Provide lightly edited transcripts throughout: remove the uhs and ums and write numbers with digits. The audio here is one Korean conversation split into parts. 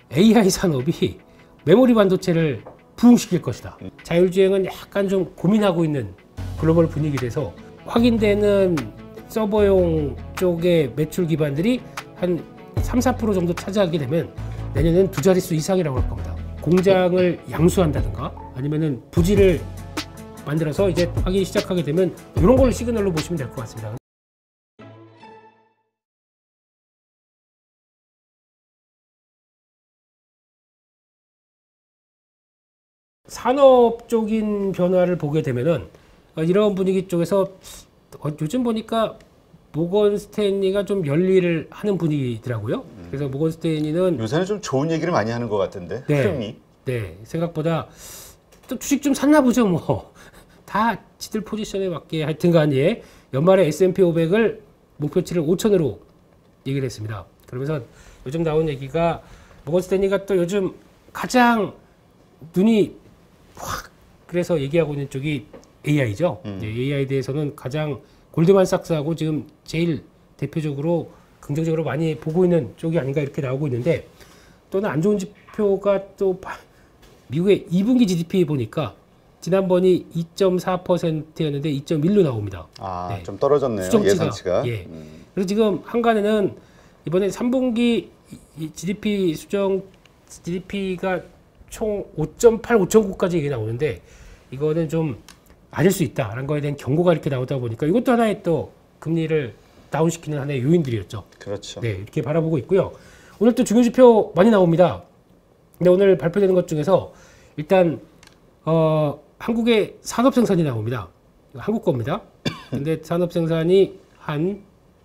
AI 산업이 메모리 반도체를 부흥시킬 것이다. 자율주행은 약간 좀 고민하고 있는 글로벌 분위기라서 확인되는 서버용 쪽의 매출 기반들이 한 3~4% 정도 차지하게 되면 내년엔 두 자릿수 이상이라고 할 겁니다. 공장을 양수한다든가 아니면은 부지를 만들어서 이제 하기 시작하게 되면 이런 걸 시그널로 보시면 될 것 같습니다. 산업적인 변화를 보게 되면은 이런 분위기 쪽에서 요즘 보니까 모건 스탠리가 좀 열일을 하는 분위기더라고요. 그래서 모건 스탠리는 요새는 좀 좋은 얘기를 많이 하는 것 같은데 흐름이. 네, 생각보다 또 주식 좀 샀나 보죠. 뭐 다 지들 포지션에 맞게 하여튼간 예, 연말에 S&P 500을 목표치를 5,000으로 얘기를 했습니다. 그러면서 요즘 나온 얘기가 모건 스탠리가 또 요즘 가장 눈이 확 그래서 얘기하고 있는 쪽이 AI죠. AI에 대해서는 가장 골드만삭스하고 지금 제일 대표적으로 긍정적으로 많이 보고 있는 쪽이 아닌가 이렇게 나오고 있는데 또는 안 좋은 지표가 또 미국의 2분기 GDP 보니까 지난번이 2.4%였는데 2.1로 나옵니다. 아, 네. 좀 떨어졌네요. 수정치가. 예상치가. 예. 그래서 지금 한간에는 이번에 3분기 GDP 수정 GDP가 총 5.8, 5.9까지 얘기 나오는데 이거는 좀 아닐 수 있다라는 거에 대한 경고가 이렇게 나오다 보니까 이것도 하나의 또 금리를 다운시키는 하나의 요인들이었죠. 그렇죠. 네, 이렇게 바라보고 있고요. 오늘 또 중요 지표 많이 나옵니다. 근데 오늘 발표되는 것 중에서 일단 한국의 산업 생산이 나옵니다. 한국 겁니다. 근데 산업 생산이 한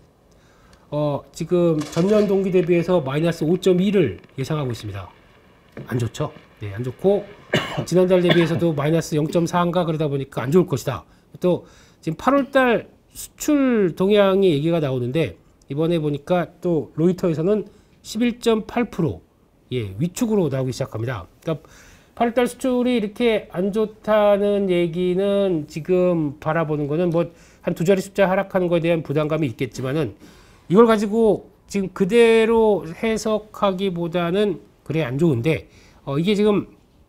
지금 전년 동기 대비해서 마이너스 5.2를 예상하고 있습니다. 안 좋죠? 네, 안 좋고 지난달 대비해서도 마이너스 0.4인가 그러다 보니까 안 좋을 것이다. 또 지금 8월달 수출 동향이 얘기가 나오는데 이번에 보니까 또 로이터에서는 11.8% 예, 위축으로 나오기 시작합니다. 그러니까 8월달 수출이 이렇게 안 좋다는 얘기는 지금 바라보는 거는 뭐 한 두 자리 숫자 하락하는 거에 대한 부담감이 있겠지만은 이걸 가지고 지금 그대로 해석하기보다는 그래 안 좋은데 이게 지금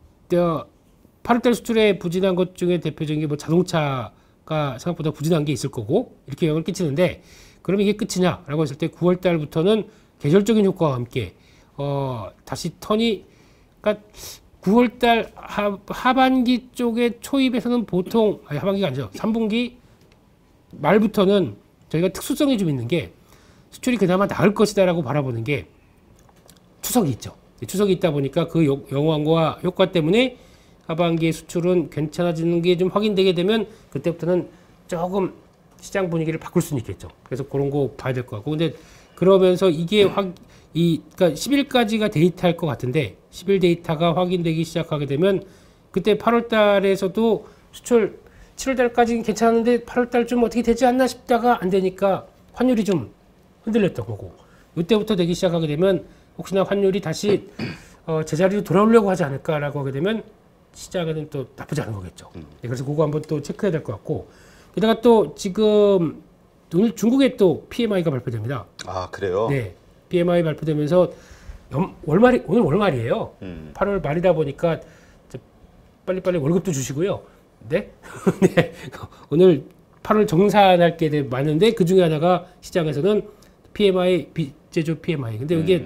8월달 수출에 부진한 것 중에 대표적인 게 뭐 자동차가 생각보다 부진한 게 있을 거고 이렇게 영향을 끼치는데 그러면 이게 끝이냐라고 했을 때 9월달부터는 계절적인 효과와 함께 다시 턴이 그러니까 9월달 하반기 쪽의 초입에서는 보통 하반기가 아니죠. 3분기 말부터는 저희가 특수성이 좀 있는 게 수출이 그나마 나을 것이다라고 바라보는 게 추석이 있죠. 추석이 있다 보니까 그 영향과 효과 때문에 하반기의 수출은 괜찮아지는 게 좀 확인되게 되면 그때부터는 조금 시장 분위기를 바꿀 수는 있겠죠. 그래서 그런 거 봐야 될 것 같고 근데 그러면서 이게 그러니까 10일까지가 데이터일 것 같은데 10일 데이터가 확인되기 시작하게 되면 그때 8월 달에서도 수출 7월 달까지는 괜찮았는데 8월 달 좀 어떻게 되지 않나 싶다가 안 되니까 환율이 좀 흔들렸던 거고 이때부터 되기 시작하게 되면 혹시나 환율이 다시 제자리로 돌아오려고 하지 않을까라고 하게 되면 시장에는 또 나쁘지 않은 거겠죠. 네, 그래서 그거 한번 또 체크해야 될 것 같고 게다가 또 지금 오늘 중국에 또 PMI가 발표됩니다. 아, 그래요? 네, PMI 발표되면서 오늘 월말이에요. 8월 말이다 보니까 빨리빨리 월급도 주시고요. 네, 네. 오늘 8월 정산할 게 많은데 그 중에 하나가 시장에서는 PMI 비제조 PMI. 근데 이게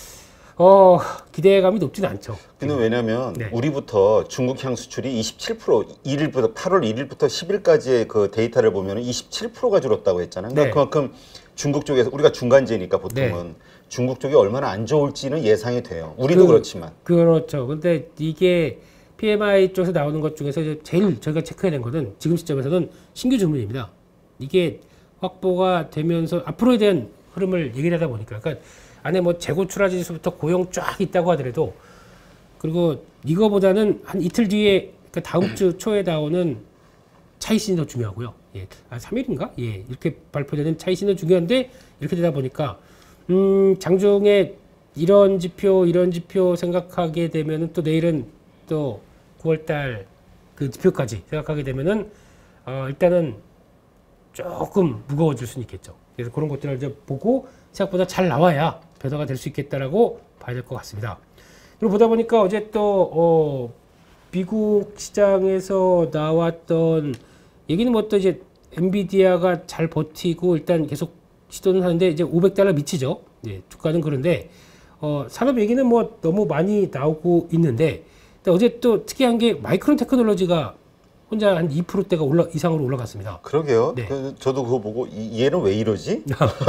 기대감이 높지는 않죠. 근데 왜냐면 네. 우리부터 중국 향 수출이 27% 1일부터 8월 1일부터 10일까지의 그 데이터를 보면 27%가 줄었다고 했잖아요. 그러니까 네. 그만큼 중국 쪽에서 우리가 중간지니까 보통은 네. 중국 쪽이 얼마나 안 좋을지는 예상이 돼요. 우리도 그렇지만. 그렇죠. 근데 이게 PMI 쪽에서 나오는 것 중에서 이제 제일 저희가 체크해낸 거는 지금 시점에서는 신규 주문입니다. 이게 확보가 되면서 앞으로에 대한 흐름을 얘기를 하다 보니까 그러니까 안에 뭐 재고 출하 지수부터 고용 쫙 있다고 하더라도 그리고 이거보다는 한 이틀 뒤에 그러니까 다음 주 초에 나오는 차이신이 더 중요하고요. 예, 3일인가? 예, 이렇게 발표되는 차이신은 중요한데 이렇게 되다 보니까 장중에 이런 지표 생각하게 되면은 또 내일은 또 9월달 그 지표까지 생각하게 되면은 일단은 조금 무거워질 수는 있겠죠. 그래서 그런 것들을 이제 보고 생각보다 잘 나와야 변화가 될 수 있겠다라고 봐야 될 것 같습니다. 그리고 보다 보니까 어제 또 미국 시장에서 나왔던 얘기는 뭐 또 이제 엔비디아가 잘 버티고 일단 계속 시도는 하는데 이제 $500 미치죠. 예, 주가는 그런데 산업 얘기는 뭐 너무 많이 나오고 있는데 어제 또 특이한 게 마이크론 테크놀로지가 혼자 한 2%대가 이상으로 올라갔습니다. 그러게요. 네. 저도 그거 보고 얘는 왜 이러지?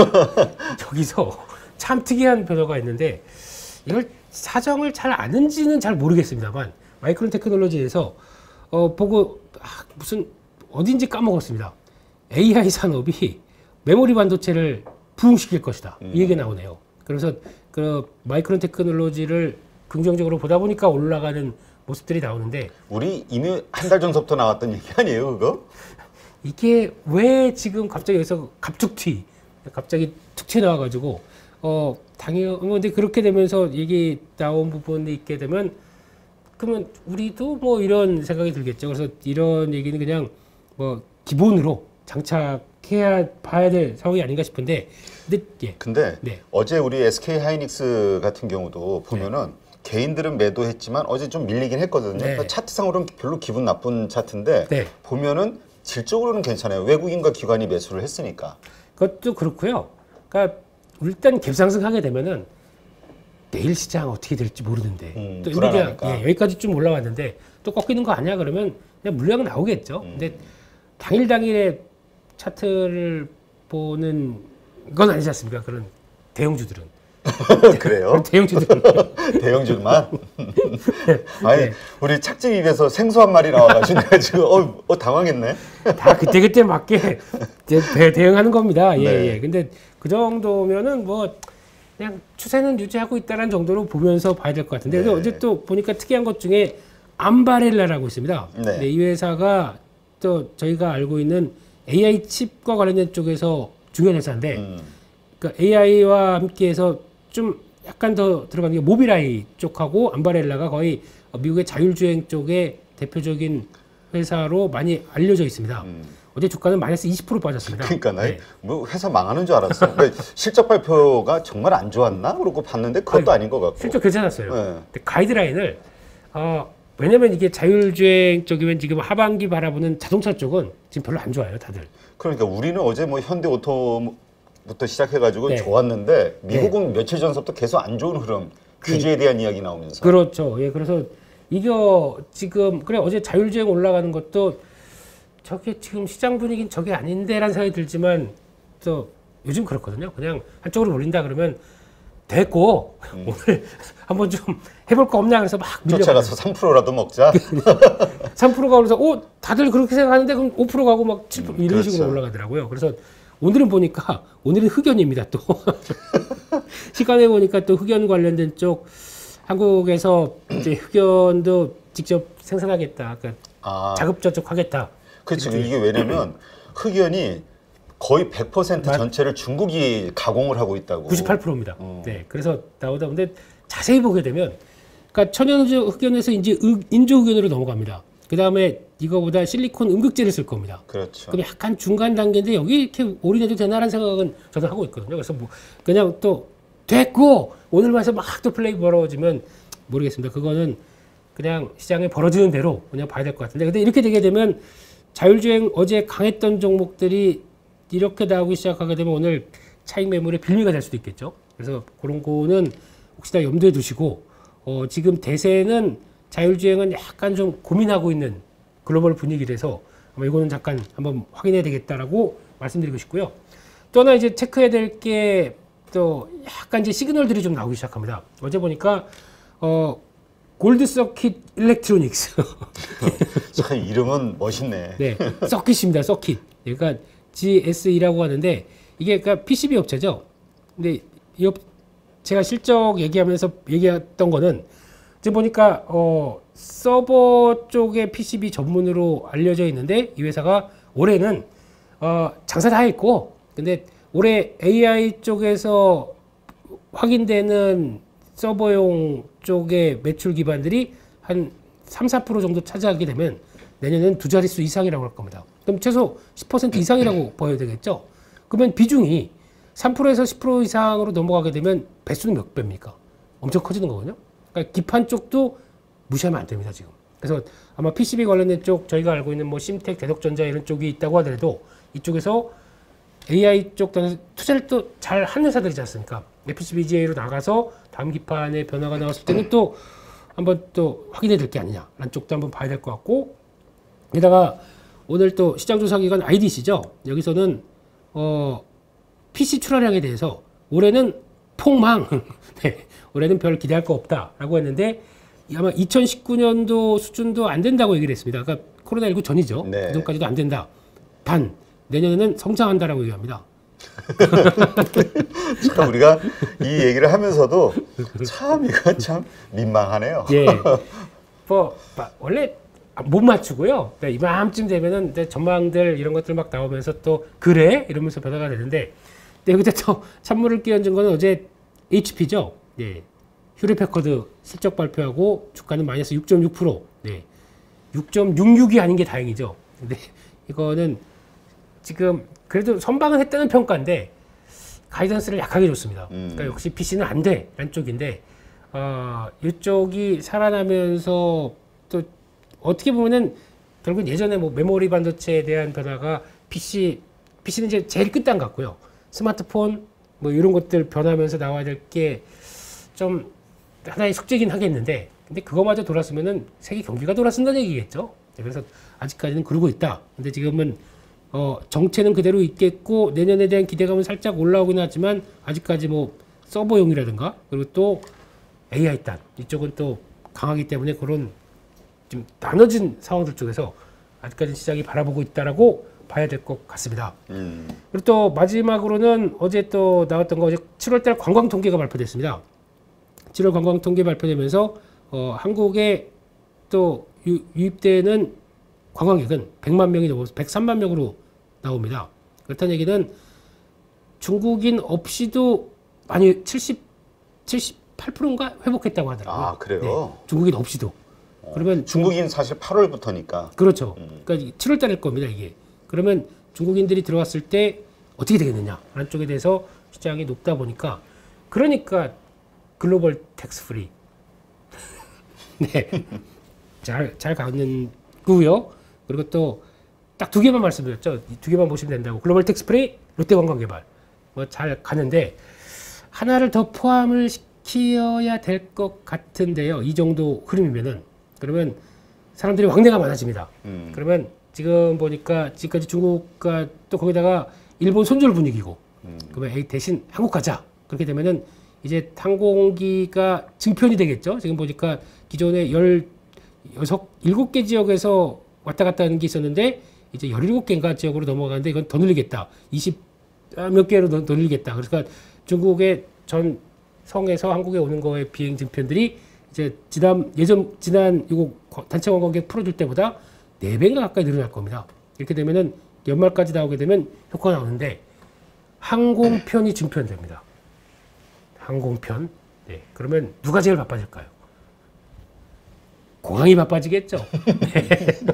저기서 참 특이한 변화가 있는데 이걸 사정을 잘 아는지는 잘 모르겠습니다만 마이크론 테크놀로지에서 보고 무슨 어딘지 까먹었습니다. AI 산업이 메모리 반도체를 부흥시킬 것이다. 이 얘기 나오네요. 그래서 그 마이크론 테크놀로지를 긍정적으로 보다 보니까 올라가는 모습들이 나오는데 우리 이미 한 달 전부터 나왔던 얘기 아니에요, 그거? 이게 왜 지금 갑자기 여기서 갑툭튀 갑자기 툭 튀어나와가지고 당연히 근데 그렇게 되면서 얘기 나온 부분이 있게 되면 그러면 우리도 뭐 이런 생각이 들겠죠. 그래서 이런 얘기는 그냥 뭐 기본으로 장착해야 봐야 될 상황이 아닌가 싶은데 근데 네. 어제 우리 SK 하이닉스 같은 경우도 보면은 개인들은 매도했지만 어제 좀 밀리긴 했거든요. 네. 그러니까 차트상으로는 별로 기분 나쁜 차트인데 네. 보면은 질적으로는 괜찮아요. 외국인과 기관이 매수를 했으니까. 그것도 그렇고요. 그러니까 일단 갭상승하게 되면은 내일 시장 어떻게 될지 모르는데 또 불안하니까. 여기까지 좀 올라왔는데 또 꺾이는 거 아니야 그러면 그냥 물량 나오겠죠. 근데 당일에 차트를 보는 건 아니지 않습니까? 그런 대형주들은. 그래요? 대형주들은. 대형주만. 아니 우리 착지 입에서 생수 한 마리 나와가지고 내가 지금 당황했네. 다 그때그때 맞게 대응하는 겁니다. 예, 네. 예. 근데 그 정도면은 뭐 그냥 추세는 유지하고 있다는 정도로 보면서 봐야 될 것 같은데 네. 그래서 어제 또 보니까 특이한 것 중에 암바렐라라고 있습니다. 네. 네, 이 회사가 또 저희가 알고 있는 AI 칩과 관련된 쪽에서 중요한 회사인데 그러니까 AI와 함께해서 좀 약간 더 들어가는 게 모빌아이 쪽하고 암바렐라가 거의 미국의 자율주행 쪽의 대표적인 회사로 많이 알려져 있습니다. 어제 주가는 마이너스 20% 빠졌습니다. 그러니까 나 네. 뭐 회사 망하는 줄 알았어. 그러니까 실적 발표가 정말 안 좋았나? 그러고 봤는데 그것도 아닌 것 같고. 실적 괜찮았어요. 네. 근데 가이드라인을 왜냐면 이게 자율주행 쪽이면 지금 하반기 바라보는 자동차 쪽은 지금 별로 안 좋아요, 다들. 그러니까 우리는 어제 뭐 현대오토부터 시작해가지고 네. 좋았는데 미국은 며칠 전부터 계속 안 좋은 흐름, 규제에 대한 이야기 나오면서. 그렇죠. 예, 그래서 이거 지금 그래 어제 자율주행 올라가는 것도 저게 지금 시장 분위기는 저게 아닌데라는 생각이 들지만 또 요즘 그렇거든요. 그냥 한쪽으로 올린다 그러면 됐고 오늘 한번 좀 해볼 거 없냐 그래서 막 쫓아가서 3%라도 먹자. 3%가 오르면서 다들 그렇게 생각하는데 그럼 5% 가고 막 7% 이런 그렇죠. 식으로 올라가더라고요. 그래서 오늘은 보니까 오늘은 흑연입니다. 또 시간에 보니까 또 흑연 관련된 쪽 한국에서 이제 흑연도 직접 생산하겠다. 그러니까 자급저축하겠다. 그렇지. 이게 왜냐면 흑연이 거의 100% 전체를 중국이 가공을 하고 있다고. 98%입니다. 네, 그래서 나오다 보는데 자세히 보게 되면, 그러니까 천연조 흑연에서 이제 인조 흑연으로 넘어갑니다. 그 다음에 이거보다 실리콘 음극재를 쓸 겁니다. 그렇죠. 그럼 약간 중간 단계인데 여기 이렇게 올인해도 되나라는 생각은 저도 하고 있거든요. 그래서 뭐 그냥 또 됐고 오늘 와서 막 또 플레이 벌어지면 모르겠습니다. 그거는 그냥 시장에 벌어지는 대로 그냥 봐야 될 것 같은데, 근데 이렇게 되게 되면 자율주행 어제 강했던 종목들이 이렇게 나오기 시작하게 되면 오늘 차익 매물의 빌미가 될 수도 있겠죠. 그래서 그런 거는 혹시나 염두에 두시고 지금 대세는 자율주행은 약간 좀 고민하고 있는 글로벌 분위기라서 아마 이거는 잠깐 한번 확인해야 되겠다라고 말씀드리고 싶고요. 또 하나 이제 체크해야 될 게 또 약간 이제 시그널들이 좀 나오기 시작합니다. 어제 보니까 골드 서킷 일렉트로닉스. 참 이름은 멋있네. 네, 서킷입니다. 서킷. 그러니까 GSE라고 하는데 이게 그러니까 PCB 업체죠. 근데 이 제가 실적 얘기하면서 얘기했던 거는 지금 보니까 서버 쪽의 PCB 전문으로 알려져 있는데 이 회사가 올해는 장사 다 했고, 근데 올해 AI 쪽에서 확인되는 서버용 쪽의 매출 기반들이 한 3, 4% 정도 차지하게 되면 내년엔 두 자릿수 이상이라고 할 겁니다. 그럼 최소 10% 이상이라고 보여야 되겠죠. 그러면 비중이 3%에서 10% 이상으로 넘어가게 되면 배수는 몇 배입니까? 엄청 커지는 거거든요. 그러니까 기판 쪽도 무시하면 안 됩니다 지금. 그래서 아마 PCB 관련된 쪽 저희가 알고 있는 뭐 심텍, 대덕전자 이런 쪽이 있다고 하더라도 이쪽에서 AI 쪽 투자를 또 잘 하는 회사들이지 않습니까? PCBGA로 나가서 다음 기판의 변화가 나왔을 때는 또 한번 또 확인해야 될 게 아니냐라는 쪽도 한번 봐야 될 것 같고, 게다가 오늘 또 시장조사기관 IDC죠. 여기서는 PC 출하량에 대해서 올해는 폭망, 네, 올해는 별 기대할 거 없다라고 했는데 아마 2019년도 수준도 안 된다고 얘기를 했습니다. 그러니까 코로나19 전이죠. 네. 그전까지도 안 된다. 단 내년에는 성장한다라고 얘기합니다. 참 우리가 이 얘기를 하면서도 참 이건 참 민망하네요. 예, 뭐 원래 못 맞추고요. 이맘쯤 되면은 이제 전망들 이런 것들 막 나오면서 또 그래 이러면서 변화가 되는데, 여기다 또 찬물을 끼얹은 거는 어제 HP죠. 예, 휴리패커드 실적 발표하고 주가는 마이너스 6.6%. 네, 6.66이 아닌 게 다행이죠. 근데 이거는 지금 그래도 선방은 했다는 평가인데 가이던스를 약하게 줬습니다. 그러니까 역시 PC는 안 돼 라는 쪽인데, 이쪽이 살아나면서 또 어떻게 보면은 결국 예전에 뭐 메모리 반도체에 대한 변화가 PC는 이제 제일 끝단 같고요. 스마트폰 뭐 이런 것들 변하면서 나와야 될 게 좀 하나의 숙제긴 하겠는데, 근데 그거마저 돌았으면은 세계 경기가 돌아선다는 얘기겠죠. 그래서 아직까지는 그러고 있다. 근데 지금은 정체는 그대로 있겠고 내년에 대한 기대감은 살짝 올라오긴 하지만 아직까지 뭐 서버용이라든가 그리고 또 AI 단 이쪽은 또 강하기 때문에 그런 좀 나눠진 상황들 쪽에서 아직까지 시장이 바라보고 있다라고 봐야 될 것 같습니다. 그리고 또 마지막으로는 어제 또 나왔던 거, 어제 7월달 관광 통계가 발표됐습니다. 7월 관광 통계 발표되면서 한국에 또 유입되는 관광객은 100만 명이 넘어서 103만 명으로 나옵니다. 그렇다는 얘기는 중국인 없이도 많이 78%인가 회복했다고 하더라고요. 아, 그래요? 네, 중국인 없이도. 그러면 중국인 사실 8월부터니까. 그렇죠. 그러니까 7월 달일 겁니다, 이게. 그러면 중국인들이 들어왔을 때 어떻게 되겠느냐라는 쪽에 대해서 시장이 높다 보니까, 그러니까 글로벌 텍스 프리. 네. 잘 가는 거고요. 그리고 또 딱 두 개만 말씀드렸죠. 이 두 개만 보시면 된다고. 글로벌 텍스 프리, 롯데관광개발. 뭐 잘 가는데 하나를 더 포함을 시켜야 될 것 같은데요. 이 정도 흐름이면은. 그러면 사람들이 왕래가 많아집니다. 그러면 지금 보니까 지금까지 중국과 또 거기다가 일본 손절 분위기고, 그러면 에이, 대신 한국 가자. 그렇게 되면은 이제 항공기가 증편이 되겠죠. 지금 보니까 기존에 7개 지역에서 왔다 갔다 하는 게 있었는데 이제 17개인가 지역으로 넘어가는데 이건 더 늘리겠다. 20 몇 개로 더 늘리겠다. 그러니까 중국의 전 성에서 한국에 오는 거의 비행 증편들이 이제 지난 이거 단체 관광객 풀어줄 때보다 4배가 가까이 늘어날 겁니다. 이렇게 되면은 연말까지 나오게 되면 효과가 나오는데 항공편이 증편됩니다. 항공편. 네. 그러면 누가 제일 바빠질까요? 공항이 바빠지겠죠. 네.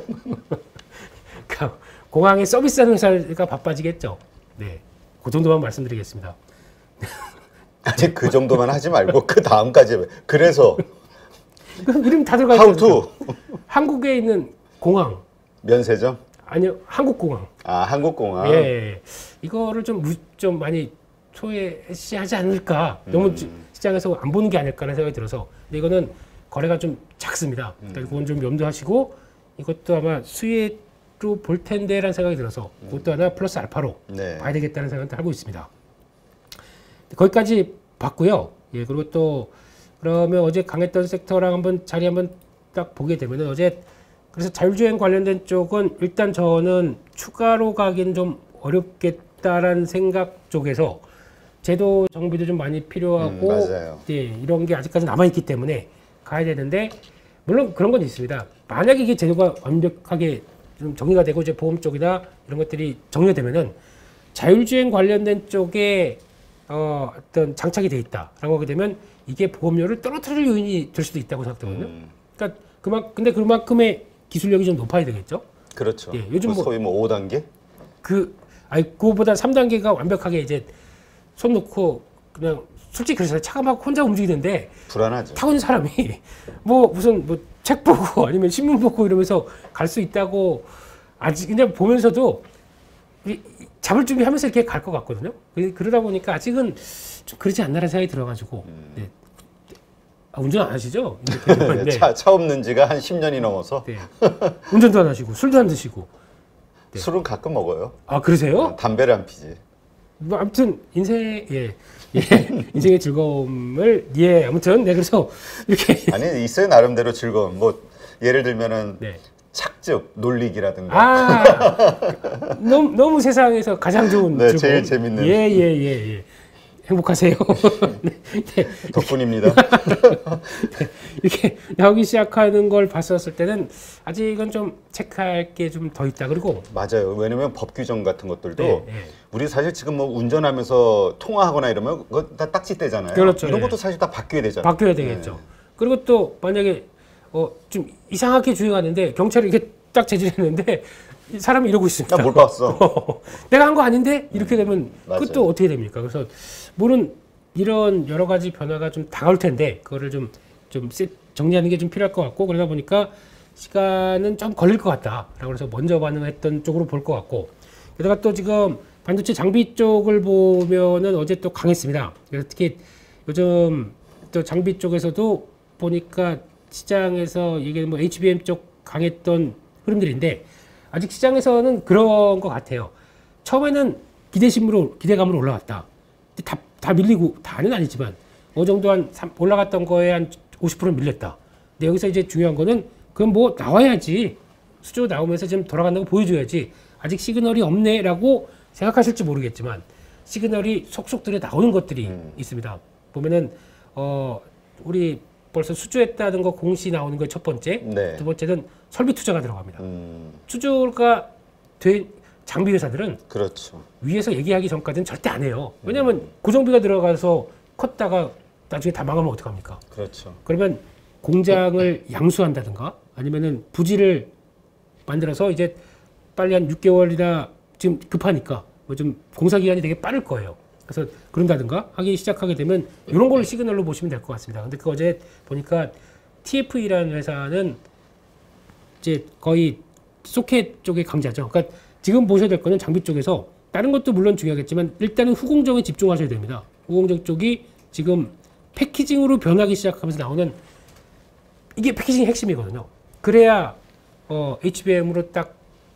그러니까 공항에 서비스하는 회사가 바빠지겠죠. 네. 그 정도만 말씀드리겠습니다. 아직 그 정도만 하지 말고 그 다음까지. 그래서 그럼 이름 다 들어가 How 있죠. to 한국에 있는 공항. 면세점? 아니요, 한국공항. 아, 한국공항. 예. 이거를 좀 많이 소외시하지 않을까. 너무 시장에서 안 보는 게 아닐까라는 생각이 들어서. 근데 이거는 거래가 좀 작습니다. 그러니까 그건 좀 염두하시고, 이것도 아마 수혜로 볼 텐데라는 생각이 들어서 그것도 하나 플러스 알파로 네. 봐야 되겠다는 생각을 하고 있습니다. 거기까지 봤고요. 예, 그리고 또 그러면 어제 강했던 섹터랑 한번 자리 한번 딱 보게 되면은 어제 그래서 자율주행 관련된 쪽은 일단 저는 추가로 가긴 좀 어렵겠다라는 생각 쪽에서 제도 정비도 좀 많이 필요하고 맞아요. 예, 이런 게 아직까지 남아있기 때문에 가야 되는데, 물론 그런 건 있습니다. 만약에 이게 제도가 완벽하게 좀 정리가 되고 이제 보험 쪽이나 이런 것들이 정리가 되면은 자율주행 관련된 쪽에 어떤 장착이 돼 있다라고 하게 되면 이게 보험료를 떨어뜨릴 요인이 될 수도 있다고 생각되거든요. 그러니까 근데 그만큼의 기술력이 좀 높아야 되겠죠. 그렇죠. 예, 요즘 소위 뭐 5단계? 그거보다 3단계가 완벽하게 이제 손 놓고 그냥 솔직히 그래서 차가 막 혼자 움직이는데 불안하죠. 타고 있는 사람이 뭐 무슨 뭐 책 보고 아니면 신문 보고 이러면서 갈 수 있다고 아직 그냥 보면서도 잡을 준비하면서 이렇게 갈 것 같거든요. 그러다 보니까 아직은 좀 그러지 않나라는 생각이 들어가지고 네. 운전 안 하시죠? 네. 차 없는 지가 한 10년이 넘어서 네. 운전도 안 하시고 술도 안 드시고 네. 술은 가끔 먹어요. 아 그러세요? 담배를 안 피지. 뭐 아무튼 인생의 즐거움을 아무튼 네 그래서 이렇게 아니 있어요 나름대로 즐거움. 뭐 예를 들면은 네. 착즙 놀리기라든가. 아 너무 세상에서 가장 좋은 네, 즐거움. 제일 재밌는. 예. 행복하세요. 네. 덕분입니다. 네. 이렇게 나오기 시작하는 걸 봤었을 때는 아직은 좀 체크할 게 좀 더 있다. 그리고 맞아요. 왜냐면 법 규정 같은 것들도 네. 우리 사실 지금 뭐 운전하면서 통화하거나 이러면 그거 다 딱지떼잖아요. 그렇죠. 이런 네. 것도 사실 다 바뀌어야 되잖아요. 바뀌어야 되겠죠. 그리고 또 만약에 좀 이상하게 주행하는데 경찰이 이렇게 딱 제지했는데 사람이 이러고 있습니다. 나 뭘 봤어? 내가 한 거 아닌데 이렇게 되면 맞아요. 그것도 어떻게 됩니까? 그래서 물론 이런 여러 가지 변화가 좀 다가올 텐데 그거를 좀 정리하는 게 좀 필요할 것 같고 그러다 보니까 시간은 좀 걸릴 것 같다라고 해서 먼저 반응했던 쪽으로 볼 것 같고 게다가 또 지금 반도체 장비 쪽을 보면은 어제 또 강했습니다. 그래서 특히 요즘 또 장비 쪽에서도 보니까 시장에서 이게 뭐 HBM 쪽 강했던 흐름들인데 아직 시장에서는 그런 것 같아요. 처음에는 기대감으로 올라갔다. 다 밀리고 다는 아니지만 어느 정도 올라갔던 거에 한 50% 밀렸다. 근데 여기서 이제 중요한 거는 그럼 뭐 나와야지 수조 나오면서 지금 돌아간다고 보여줘야지 아직 시그널이 없네라고 생각하실지 모르겠지만 시그널이 속속들이 나오는 것들이 있습니다. 보면은 우리 벌써 수주했다는 거 공시 나오는 거 첫 번째, 네. 두 번째는 설비 투자가 들어갑니다. 수주가 된 장비 회사들은 그렇죠. 위에서 얘기하기 전까지는 절대 안 해요. 왜냐하면 고정비가 들어가서 컸다가 나중에 다 망하면 어떡합니까? 그렇죠. 그러면 공장을 양수한다든가 아니면은 부지를 만들어서 이제 빨리 한 6개월이나 지금 급하니까 뭐 좀 공사 기간이 되게 빠를 거예요. 그래서 그런다든가 하기 시작하게 되면 이런 걸 시그널로 보시면 될 것 같습니다. 근데 그 어제 보니까 TFE라는 회사는 이제 거의 소켓 쪽의 강자죠. 그러니까 지금 보셔야 될 거는 장비 쪽에서 다른 것도 물론 중요하겠지만 일단은 후공정에 집중하셔야 됩니다. 후공정 쪽이 지금 패키징으로 변하기 시작하면서 나오는 이게 패키징의 핵심이거든요. 그래야 HBM으로 딱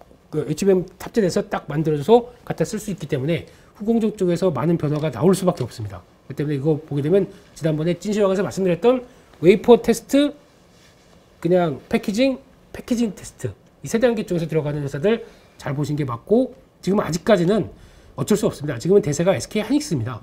HBM 탑재돼서 딱 만들어서 갖다 쓸 수 있기 때문에 후공정 쪽에서 많은 변화가 나올 수밖에 없습니다. 그렇기 때문에 이거 보게 되면 지난번에 찐시황에서 말씀드렸던 웨이퍼 테스트, 그냥 패키징 테스트 이 세 단계 쪽에서 들어가는 회사들 잘 보신 게 맞고 지금 아직까지는 어쩔 수 없습니다. 지금은 대세가 SK 하이닉스입니다.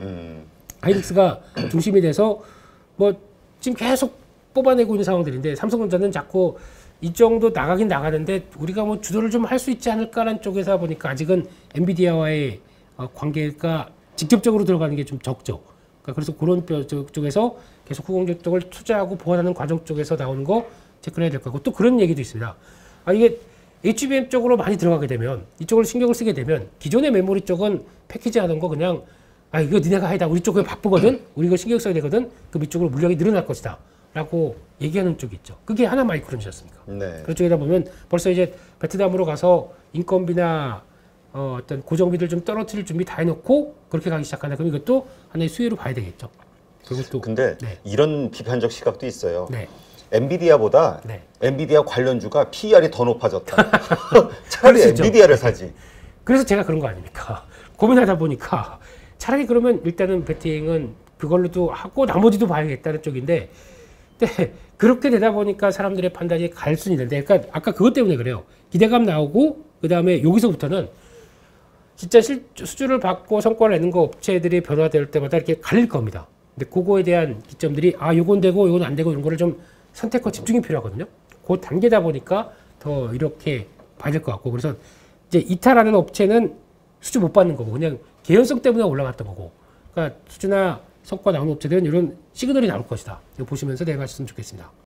하이닉스가 중심이 돼서 뭐 지금 계속 뽑아내고 있는 상황들인데 삼성전자는 자꾸 이 정도 나가긴 나가는데 우리가 뭐 주도를 좀 할 수 있지 않을까라는 쪽에서 보니까 아직은 엔비디아와의 관계가 직접적으로 들어가는 게 좀 적죠. 그러니까 그래서 그런 쪽에서 계속 후공정 쪽을 투자하고 보완하는 과정 쪽에서 나오는 거 체크를 해야 될 거고 또 그런 얘기도 있습니다. 이게 HBM 쪽으로 많이 들어가게 되면 이쪽을 신경을 쓰게 되면 기존의 메모리 쪽은 패키지 하던 거 그냥 이거 니네가 해다 우리 쪽에 바쁘거든 우리 이거 신경 써야 되거든 그 밑쪽으로 물량이 늘어날 것이다 라고 얘기하는 쪽이 있죠. 그게 하나 마이크론이었습니까? 네. 그런 쪽에다 보면 벌써 이제 베트남으로 가서 인건비나 어떤 고정비들 좀 떨어뜨릴 준비 다 해놓고 그렇게 가기 시작한다. 그럼 이것도 하나의 수혜로 봐야 되겠죠. 그리고 또 근데 이런 비판적 시각도 있어요. 네. 엔비디아보다 네. 엔비디아 관련주가 PER이 더 높아졌다. 차라리 그럴 수 있죠. 엔비디아를 사지. 그래서 제가 그런 거 아닙니까? 고민하다 보니까 차라리 그러면 일단은 베팅은 그걸로도 하고 나머지도 봐야겠다는 쪽인데 근데 그렇게 되다 보니까 사람들의 판단이 갈 수는 있는데 그러니까 아까 그것 때문에 그래요. 기대감 나오고 그 다음에 여기서부터는 진짜 수주를 받고 성과를 내는 거 업체들이 변화될 때마다 이렇게 갈릴 겁니다. 근데 그거에 대한 기점들이 요건 되고 요건 안 되고 이런 거를 좀 선택과 집중이 필요하거든요. 그 단계다 보니까 더 이렇게 봐야 될 것 같고 그래서 이제 이탈하는 업체는 수주 못 받는 거고 그냥 개연성 때문에 올라갔던 거고 그러니까 수주나 성과 나오는 업체들은 이런 시그널이 나올 것이다. 이거 보시면서 대응하셨으면 좋겠습니다.